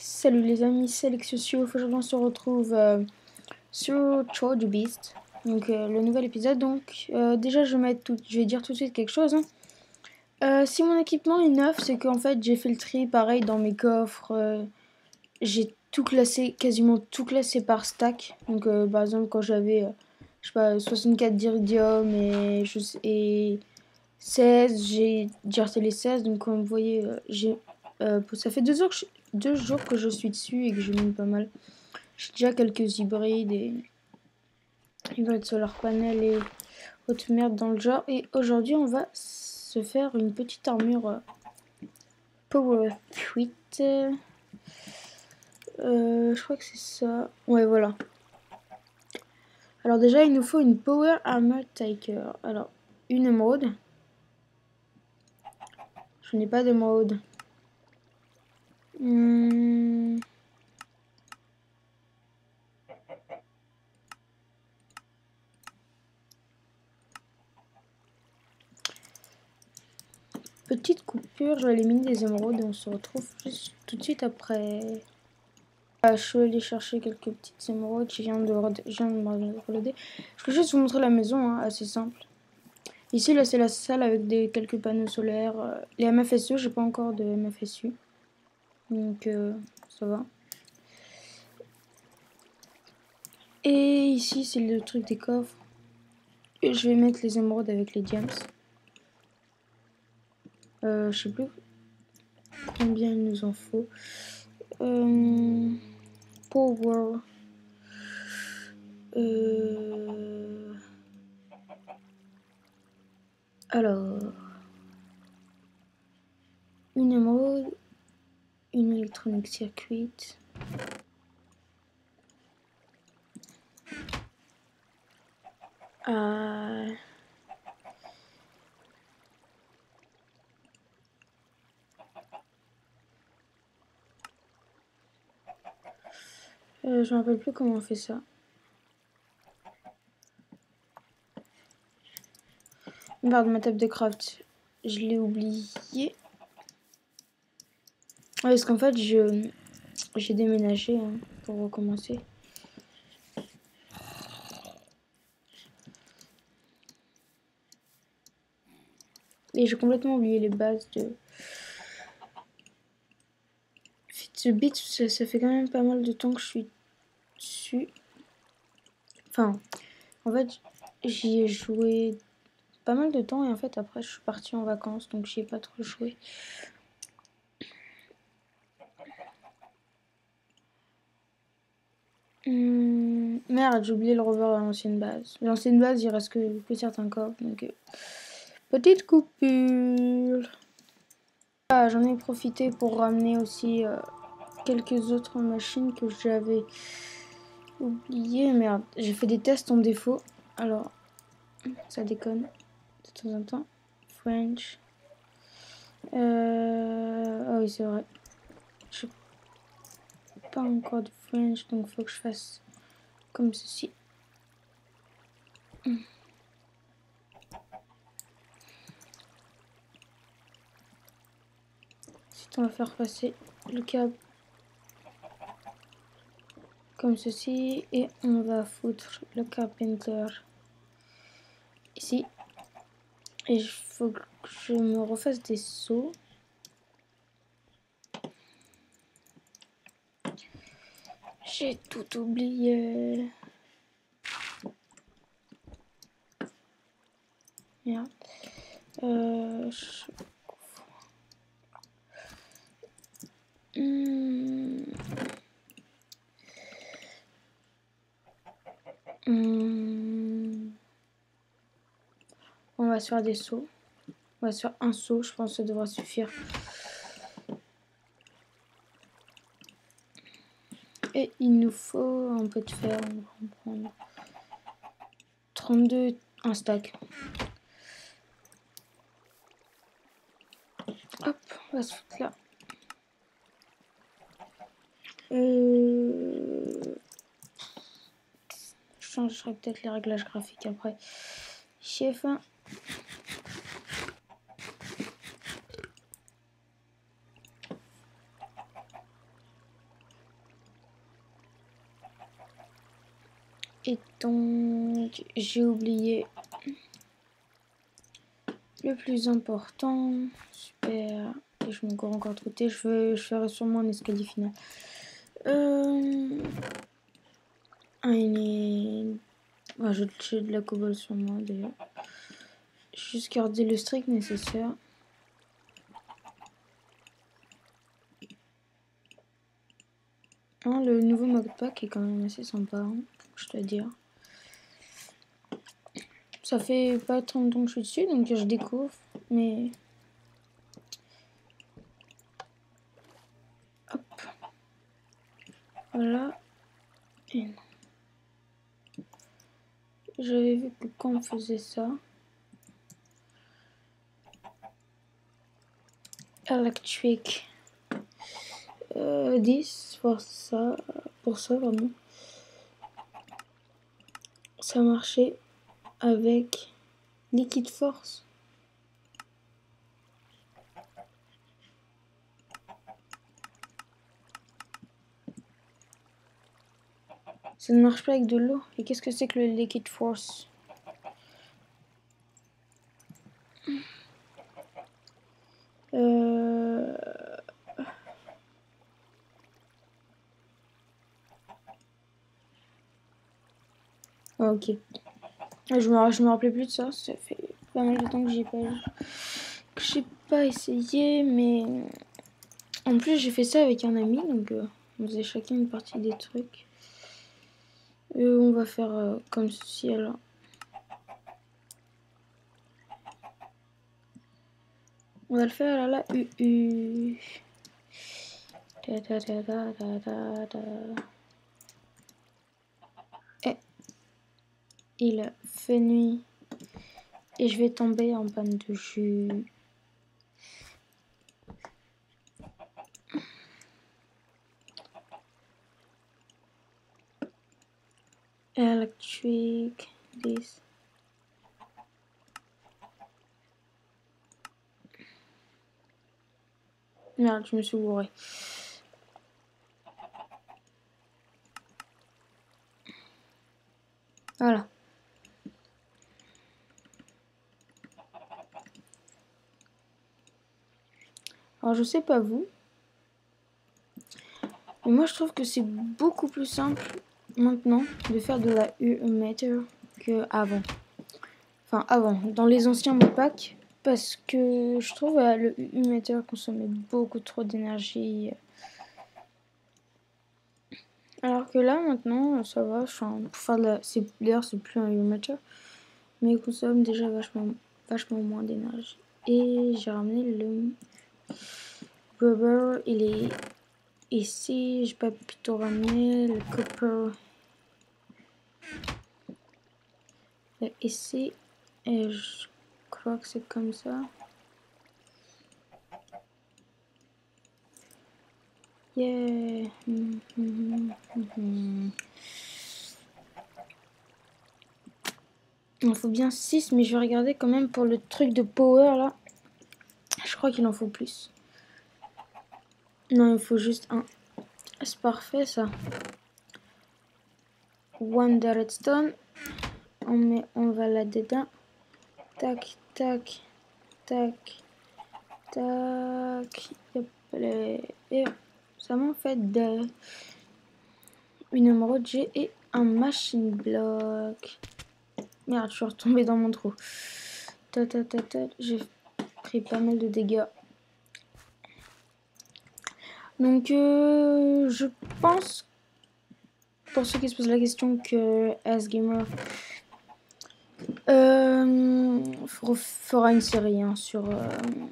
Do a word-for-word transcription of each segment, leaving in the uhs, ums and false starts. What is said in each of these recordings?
Salut les amis, c'est Alexio. Aujourd'hui on se retrouve euh, sur Troll du Beast, donc euh, le nouvel épisode. Donc euh, déjà je vais, mettre tout, je vais dire tout de suite quelque chose. Hein. Euh, si mon équipement est neuf, c'est qu'en fait j'ai fait le tri pareil dans mes coffres. Euh, j'ai tout classé, quasiment tout classé par stack. Donc euh, par exemple quand j'avais, euh, je sais pas, soixante-quatre d'iridium et, je sais- et seize, j'ai dirté les seize. Donc comme vous voyez, euh, j'ai, euh, ça fait deux jours que je, deux jours que je suis dessus et que je mine pas mal. J'ai déjà quelques hybrides et hybrides solar panel et autre merde dans le genre. Et aujourd'hui, on va se faire une petite armure euh, Power huit. Euh, je crois que c'est ça. Ouais, voilà. Alors déjà, il nous faut une Power Armor Taker. Alors, une émeraude. Je n'ai pas d'émeraude. Hmm. Petite coupure, je vais éliminer des émeraudes et on se retrouve juste tout de suite après. Ah, je suis allée chercher quelques petites émeraudes, je viens de, je viens de me reloader. Je vais juste vous montrer la maison, hein, assez simple. Ici, là, c'est la salle avec des, quelques panneaux solaires. Les M F S E, j'ai pas encore de M F S U. Donc, euh, ça va. Et ici, c'est le truc des coffres. Et je vais mettre les émeraudes avec les diams. Euh, je sais plus combien il nous en faut. Euh, power. Euh, alors. Une émeraude. Une électronique circuit. Euh... Euh, je me rappelle plus comment on fait ça. Merde, ma table de craft, je l'ai oublié. Ouais, parce qu'en fait, je j'ai déménagé hein, pour recommencer. Et j'ai complètement oublié les bases de Fitbit. Ça, ça fait quand même pas mal de temps que je suis dessus. Enfin, en fait, j'y ai joué pas mal de temps et en fait, après, je suis partie en vacances, donc j'y ai pas trop joué. Hum, merde, j'ai oublié le rover à l'ancienne base. L'ancienne base, il reste que, que certains coffres, donc euh, petite coupure. Ah, j'en ai profité pour ramener aussi euh, quelques autres machines que j'avais oubliées. Merde, j'ai fait des tests en défaut. Alors, ça déconne de temps en temps. French. Euh... Ah oui, c'est vrai. Je n'ai pas encore de French, donc il faut que je fasse comme ceci. Ensuite, on va faire passer le câble comme ceci. Et on va foutre le carpenter ici. Et il faut que je me refasse des sauts. J'ai tout oublié. Merde. Euh, je... Hum... Hum... On va se faire des sauts. On va se faire un saut, je pense que ça devra suffire. Et il nous faut un peu de fer. On va en prendre trente-deux, un stack. Hop, on va se foutre là. Euh... Je changerai peut-être les réglages graphiques après. Chef. Et donc, j'ai oublié le plus important. Super. Et je me cours encore trop tôt. Je, veux, je ferai sûrement un escalier final. Euh... Ah, il est... Ah, je j'ai de la cobble sur moi d'ailleurs. Juste garder le strict nécessaire. Hein, le nouveau modpack est quand même assez sympa, hein, je dois dire. Ça fait pas tant longtemps que je suis dessus, donc je découvre, mais... Hop. Voilà. Et non. J'avais vu que quand on faisait ça... Electric. Euh, dix pour ça, pour ça, pardon. Ça marchait avec Liquid Force. Ça ne marche pas avec de l'eau. Et qu'est-ce que c'est que le Liquid Force? Euh... Ah, ok. Je me, je me rappelais plus de ça. Ça fait pas mal de temps que j'ai pas, que j'ai pas essayé, mais en plus j'ai fait ça avec un ami, donc euh, on faisait chacun une partie des trucs. Et on va faire euh, comme ceci alors. On va le faire à la U U. Da, da, da, da, da, da, da. Et il fait nuit et je vais tomber en panne de jus. Electric this. Merde, je me suis bourré. Voilà. Alors je sais pas vous, mais moi je trouve que c'est beaucoup plus simple maintenant de faire de la U emitter que avant. Enfin avant, dans les anciens modpacks, parce que je trouve euh, le U emitter consommait beaucoup trop d'énergie. Alors que là maintenant ça va, enfin, pour faire de la... D'ailleurs c'est plus un U emitter, mais il consomme déjà vachement, vachement moins d'énergie. Et j'ai ramené le rubber, il est ici, j'ai pas plutôt ramené le copper. Ici, et je crois que c'est comme ça. Yeah. Mm -hmm, mm -hmm. Il en faut bien six, mais je vais regarder quand même pour le truc de power là. Je crois qu'il en faut plus. Non, il faut juste un. C'est parfait ça. One de redstone. On met, on va là-dedans. Tac, tac, tac, tac. Et ça m'en fait de une émeraude G et un machine block. Merde, je suis retombée dans mon trou. Ta, ta, ta, ta. J'ai pris pas mal de dégâts. Donc, euh, je pense, pour ceux qui se posent la question, que AsGamer euh, fera une série hein, sur euh,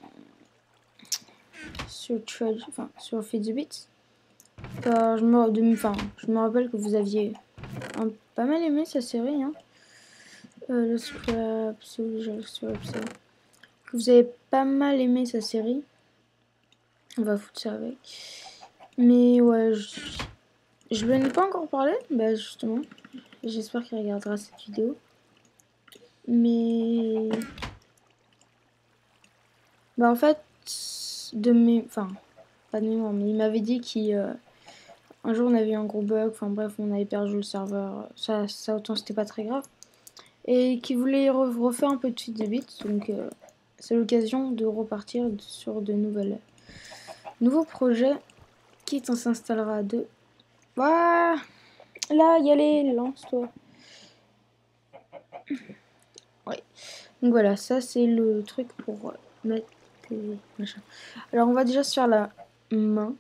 sur Trade, enfin sur Feed the Beats. Euh, je me, de, enfin, je me rappelle que vous aviez un, pas mal aimé sa série. Hein. Euh, le scrap, le scrap, ça. Que vous avez pas mal aimé sa série. On va foutre ça avec. Mais ouais, je, je lui en ai pas encore parlé. Bah justement, j'espère qu'il regardera cette vidéo. Mais bah en fait, de mes, enfin pas de mémoire, mais il m'avait dit qu'il euh, un jour on avait eu un gros bug, enfin bref, on avait perdu le serveur, ça, ça autant c'était pas très grave. Et qui voulait refaire un peu de suite de bits, donc euh, c'est l'occasion de repartir sur de nouvelles nouveaux projets. Qui on s'installera à deux. Voilà, là, y aller, lance-toi. Ouais. Donc voilà, ça c'est le truc pour mettre les machins. Alors on va déjà se faire la main.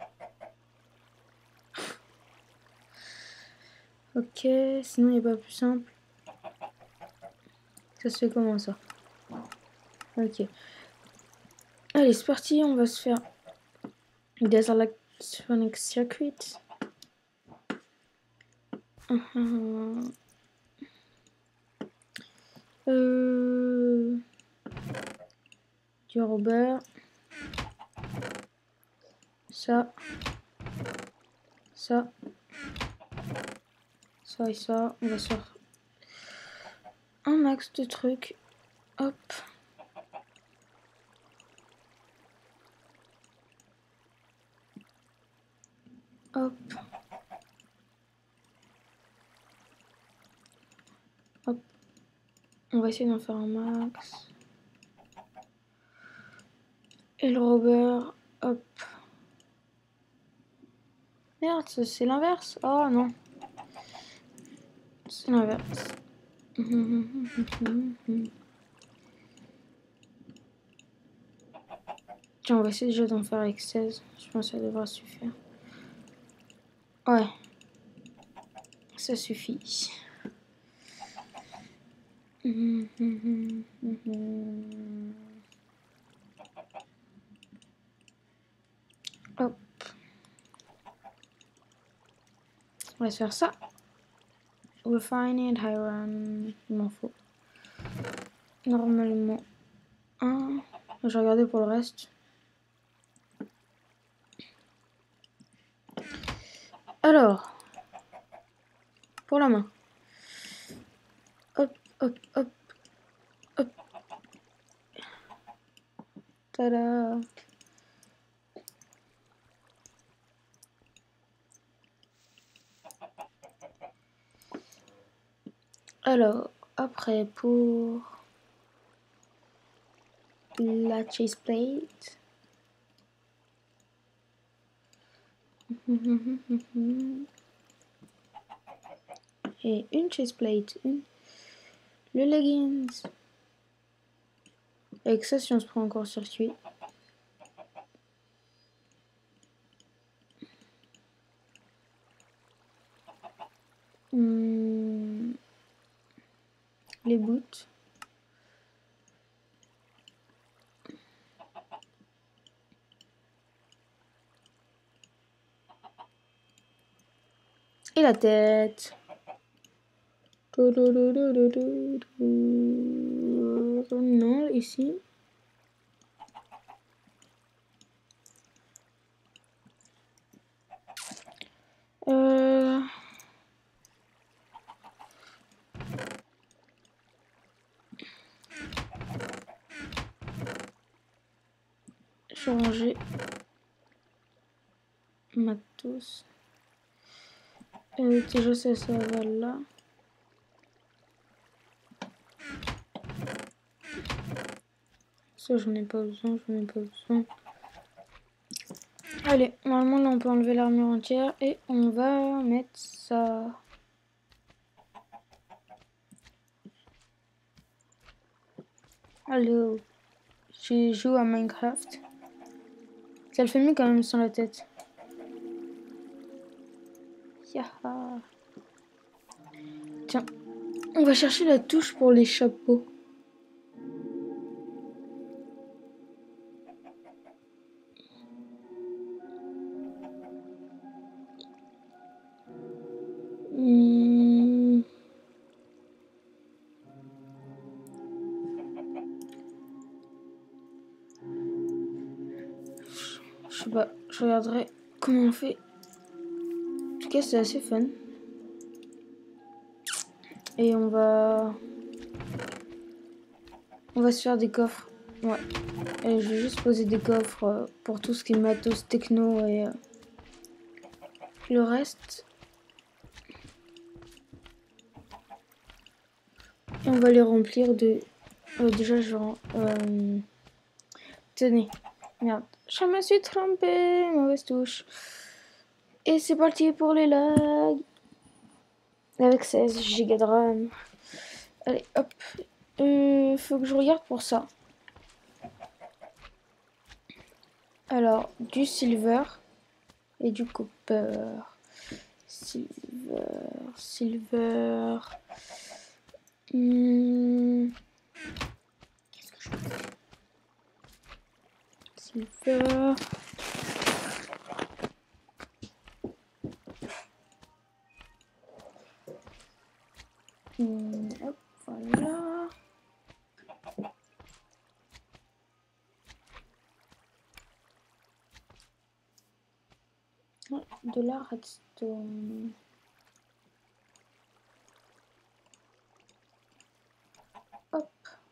Ok, sinon il n'y a pas plus simple. Ça se fait comment ça? Ok. Allez, c'est parti, on va se faire des electronic circuits. Uh-huh. euh... Du Robert. Ça. Ça. Ça et ça. On va se faire un max de trucs. Hop. Hop. Hop. On va essayer d'en faire un max. Et le Robert. Hop. Merde, c'est l'inverse. Oh non. C'est l'inverse. Tiens, on va essayer déjà d'en faire avec seize. Je pense que ça devra suffire. Ouais. Ça suffit. Hop. On va se faire ça. Refined, high run. Il m'en faut. Normalement. un. Je vais regarder pour le reste. Alors. Pour la main. Hop, hop, hop. Hop. Tada. Alors, après, pour la chase plate. Et une chase plate. Une. Le leggings. Avec ça, si on se prend encore circuit. Hum, les boots. Et la tête. Non, ici. Euh... Je vais ranger matos. Euh, déjà ça, ça va là. Ça j'en ai pas besoin, j'en ai pas besoin. Allez, normalement là on peut enlever l'armure entière et on va mettre ça. Allô, je joue à Minecraft. Ça le fait mieux quand même sans la tête. Yaha. Tiens, on va chercher la touche pour les chapeaux. Hmm. Je sais pas, je regarderai comment on fait. En tout cas, c'est assez fun. Et on va... On va se faire des coffres. Ouais. Et je vais juste poser des coffres pour tout ce qui est matos techno et... le reste. Et on va les remplir de... Euh, déjà, genre... Euh... Tenez. Merde. Je me suis trompée. Mauvaise touche. Et c'est parti pour les lags. Avec seize giga de RAM. Allez, hop. Euh, faut que je regarde pour ça. Alors, du silver et du copper. Silver, silver. Hmm. Qu'est-ce que je fais? Silver. Hmm. Hop, voilà. De la redstone. Hop.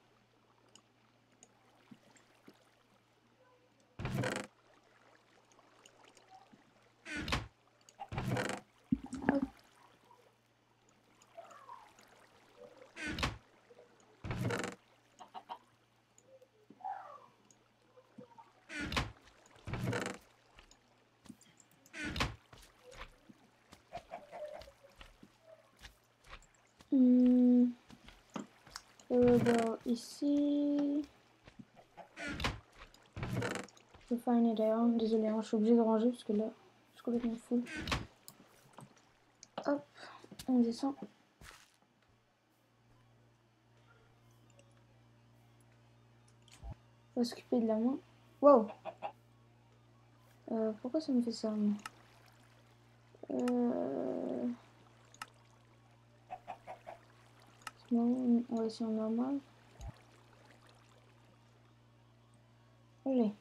Hop. Hmm. Euh, bah, ici. Je vais faire une d'ailleurs. Désolé, hein, je suis obligée de ranger parce que là, je suis complètement full. Hop, on descend. On va s'occuper de la main. Wow! Euh, pourquoi ça me fait ça, moi? Euh... Non, on va essayer en normal. Allez.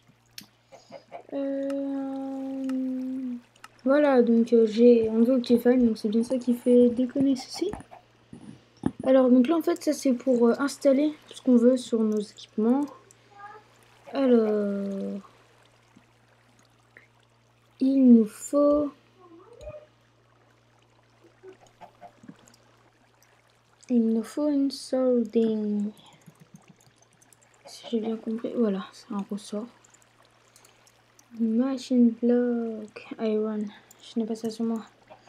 Euh... Voilà, donc euh, j'ai enlevé Optifine, donc c'est bien ça qui fait déconner ceci. Alors, donc là, en fait, ça c'est pour euh, installer ce qu'on veut sur nos équipements. Alors... Il nous faut... Il nous faut une solding. Si j'ai bien compris, voilà, c'est un ressort. Machine block iron. Je n'ai pas ça sur moi.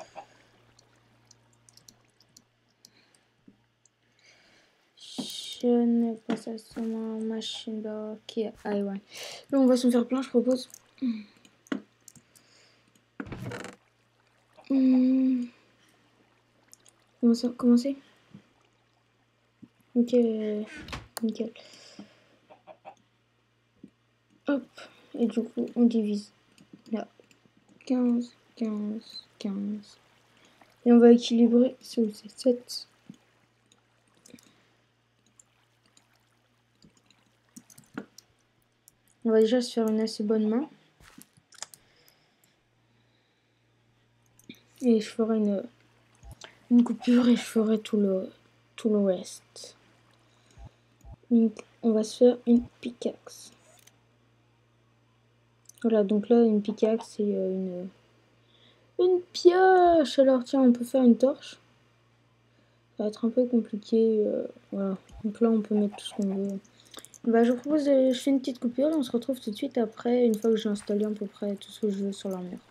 Je n'ai pas ça sur moi. Machine block iron. Là, on va s'en faire plein, je propose. Hmm. On va commencer. Ok, nickel. Hop, et du coup, on divise. Là, quinze, quinze, quinze. Et on va équilibrer sur sept. On va déjà se faire une assez bonne main. Et je ferai une, une coupure et je ferai tout le, tout le reste. Donc, on va se faire une pickaxe. Voilà, donc là, une pickaxe, c'est une, une pioche. Alors, tiens, on peut faire une torche. Ça va être un peu compliqué. Euh, voilà, donc là, on peut mettre tout ce qu'on veut. Bah, je vous propose, de, je fais une petite coupure et on se retrouve tout de suite après, une fois que j'ai installé à peu près tout ce que je veux sur l'armure.